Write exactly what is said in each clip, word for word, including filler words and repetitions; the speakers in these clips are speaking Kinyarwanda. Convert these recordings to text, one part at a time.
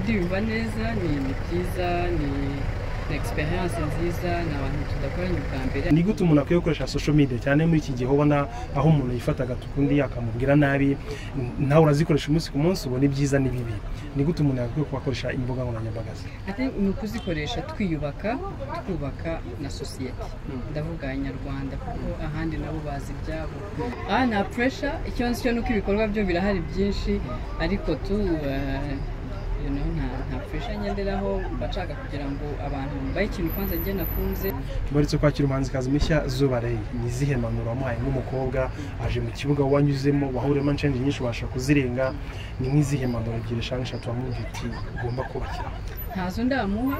Ndumva neza ni byiza ni experience nziza n'abantu tudakoranye ubwa mbere. Ni gute umuntu akwiye gukoresha social media cyane muri iki gihe ubona aho umuntu yifataga tukundi akamubwira nabi nawe urazikoresha umunsi ku munsi ubona ibyiza n'ibibi. Ni gute umuntu akwiye kubakoresha imbuga nkoranyambaga? Ati ni ukuzikoresha twiyubaka twubaka na society. Ndavuga Nyarwanda kuko ahandi nabo bazi ibyabo. Ah na pressure icyo nzi cyo nuko ibikorwa byo birahari byinshi ariko tu you know nta nta pressure nyenderaho bacaka kugira ngo abantu baye ikintu kwanza nge nakunze. Tubaritse kwakira umuhanzikazi mushya Zuba Ray, ni zihe mpanuro wamuhaye n'umukobwa aje mu kibuga wanyuzemo wahuremo change nyinshi ubasha kuzirenga, ni nk'izihe mpanuro ebyiri eshanu eshatu wamubwira ati ugomba kubakira? Ntazo ndamuha.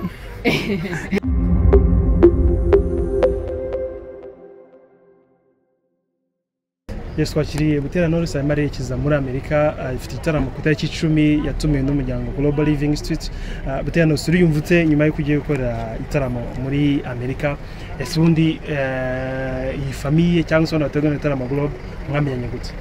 Yes, twakiriye Butera Knowless arimo arerekeza muri Amerika, ifite igitaramo ku itariki icumi yatumiwe n'umuryango Global Living Street. Butera Knowless uriyumvute nyuma yo kugiye gukora igitaramo muri Amerika, ese ubundi iyi famille cyangwa se abateganya igitaramo Global mwamenyanye gute?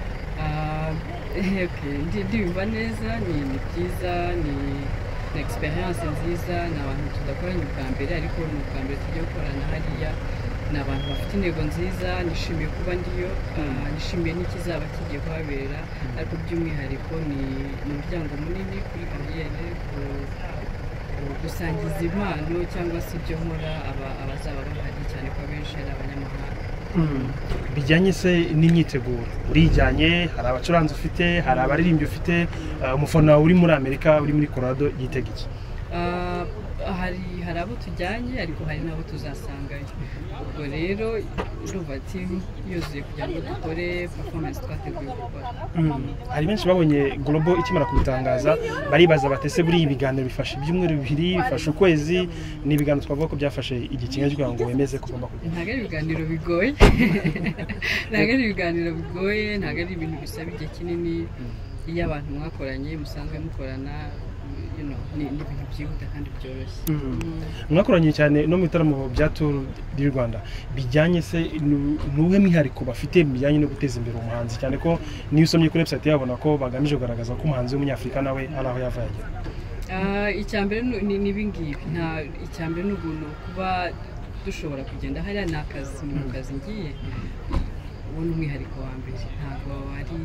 Ndumva neza ni byiza ni experience nziza n'abantu tudakoranye ubwa mbere ariko ni ubwa mbere tugiye gukorana hariya n'abantu bafite intego nziza. Nishimiye kuba ndiyo, nishimiye n'ikizaba kigiye kuhabera ariko by'umwihariko ni umuryango munini kuri kariyeri gusangiza impano cyangwa se ibyo nkora abazaba bahari cyane ko abenshi ari abanyamahanga. Bijyanye se n'imyiteguro urijyanye, hari abacuranzi ufite, hari abaririmbyi ufite, umufana uri muri Amerika uri muri Colorado yitega iki? hari hari abo tujyanye ariko hari nabo tuzasangayo. Ubwo rero urumva team yuzuye kugira ngo dukore performance twateguye gukora. Hari benshi babonye Global ikimara kubitangaza baribaza batese buri ibiganiro bifashe ibyumweru bibiri bifashe ukwezi, ni ibiganiro twavuga ko byafashe igikinga kugira ngo wemeze kugomba kujya. Ntago ari ibiganiro bigoye. Ntago ari ibiganiro bigoye, ntago ari ibintu bisaba igihe kinini. Iyo abantu mwakoranye musanzwe mukorana ni ibintu byihuta kandi byoroshye. Mwakoranye cyane no mu bitaramo bya Tour du Rwanda, bijyanye se n'uwe mwihariko bafite bijyanye no guteza imbere umuhanzi, cyane ko niyo usomye kuri website yabona ko bagamije kugaragaza ko umuhanzi w'umunyafrika nawe ari aho yava yagera. Icyambere ni ibingibi, nta icyambere n'ubuntu kuba dushobora kugenda hariya ni akazi mu kazi ngiye ubona umwihariko wa mbere ntabwo ari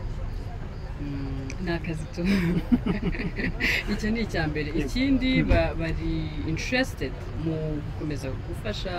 nakazi tu. Icyo ni icyambere. Ikindi bari interested mu gukomeza gufasha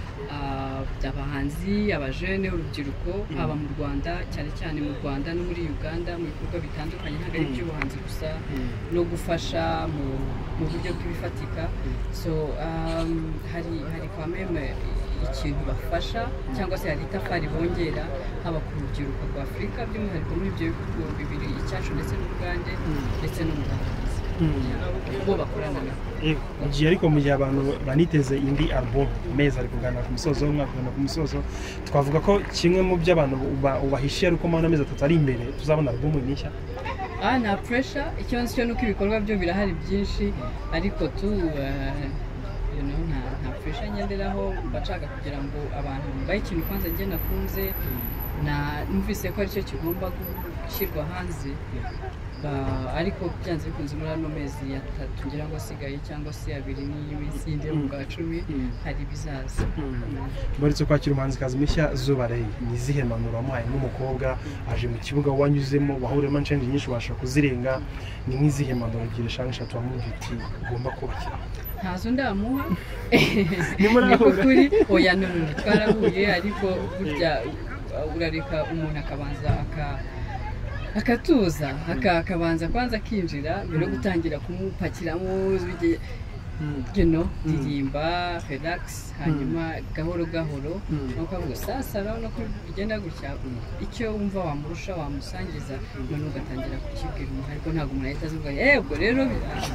abahanzi abajene urubyiruko haba mu Rwanda cyane cyane mu Rwanda no muri Uganda mu bikorwa bitandukanye ntabwo ari iby'ubuhanzi gusa no gufasha mu buryo bw'ibifatika. So hari hari kwa meme ikintu bafasha cyangwa se hari itafari bongera haba ku rubyiruko rwa Afurika by'umwihariko muri ibyo bihugu bibiri icyacu ndetse n'Uganda ndetse no mu Rwanda bo bakorana nabo. Ugiye ariko mu gihe abantu baniteze indi album meza ari kugana ku musozo umwaka kugana ku musozo, twavuga ko kimwe mu by'abantu ubahishiye ariko mu amezi atatu ari imbere tuzabona album nishya. Ah na pressure icyo nzi cyo nuko ibikorwa byo birahari byinshi ariko tu you know nta nta pressure nyenderaho bacaka kugira ngo abantu baye ikintu kwanza nge nakunze na numvise ko aricyo kigomba gushyirwa hanze. Ariko byanze bikunze muri ano mezi atatu ngira ngo asigaye cyangwa se abiri n'iminsi indi mu bwa cumi hari bizaza. Tubaritse kwakira umuhanzikazi mushya Zuba Ray, ni zihe mpanuro wamuhaye n'umukobwa aje mu kibuga wanyuzemo wahuremo change nyinshi ubasha kuzirenga, ni nk'izihe mpanuro ebyiri eshanu eshatu wamubwira ati ugomba kubakira? Ntazo ndamuha. Niko kuri oya none twarahuye ariko burya urareka umuntu akabanza aka akatuza akabanza kwanza kinjira mbere yo gutangira kumupakiramo you know dirimba relax hanyuma gahoro gahoro no kavuga sasa no kugenda gutya icyo wumva wamurusha wamusangiza none ugatangira kukibwira umuntu ariko ntago umuntu ahita azuvuga eh ubwo rero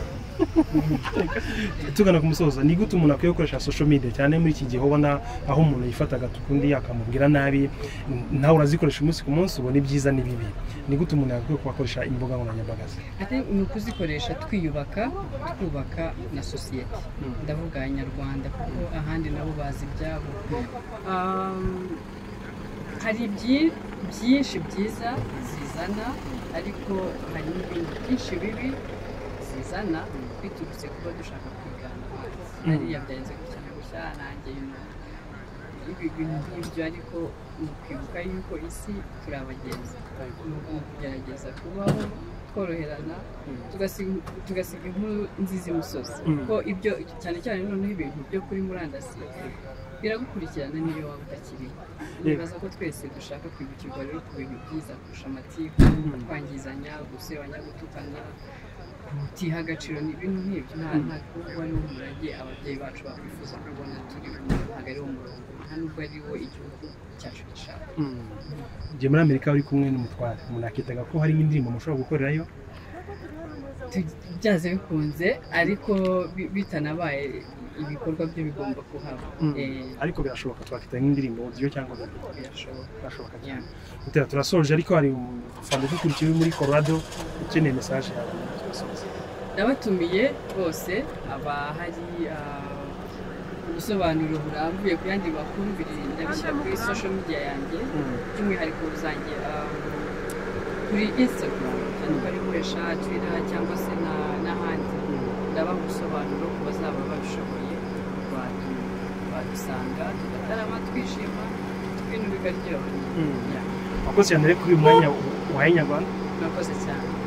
tugana ku musozo. Ni gute umuntu akwiye gukoresha social media cyane muri iki gihe ubona aho umuntu yifataga tukundi akamubwira nabi nawe urazikoresha umunsi ku munsi ubona ibyiza n'ibibi? Ni gute umuntu akwiye kubakoresha imbuga nkoranyambaga? Ati ni ukuzikoresha twiyubaka twubaka na society. Ndavuga Nyarwanda kuko ahandi nabo bazi ibyabo. Hari byinshi byiza zizana ariko hari n'ibintu byinshi bibi bizana biturutse kuba dushaka kwigana abandi hariya byagenze gutya na gutya nanjye ibintu nk'ibyo ariko mu kwibuka yuko isi turi abagenzi mu kugerageza kubaho tworoherana tugasiga inkuru nziza imusozi kuko ibyo cyane cyane noneho ibintu byo kuri murandasi biragukurikirana niyo waba utakiriho nibaza ko twese dushaka kwibukirwa rero ku bintu byiza kurusha amatiku kwangizanya gusebanya gutukana kutiha agaciro ni ibintu nk'ibyo nta kuba ari umurage ababyeyi bacu bakwifuza kubona turi ntabwo ari wo murongo nta nubwo ari wo igihugu cyacu gishaka igihe muri Amerika uri kumwe n'umutware umuntu akitaga ko hari indirimbo mushobora gukorerayo byaze bikunze ariko bitanabaye ibikorwa byo bigomba kuhaba ariko birashoboka twakita nk'indirimbo audio cyangwa birashoboka cyane utera turasoje ariko hari umufana ukurikiye muri Colorado ukeneye message yawe ndabatumiye bose aba hari ubusobanuro burambuye ku yandi makuru ndabishyira kuri social media yanjye by'umwihariko uzanjye kuri Instagram cyane bari gukoresha Twitter cyangwa se n'ahandi ndabaha ubusobanuro ku bazaba babishoboye badusanga tugatarama twishima ibintu bikaryoha wakoze cyane kuri uyu mwanya wahaye Inyarwanda murakoze cyane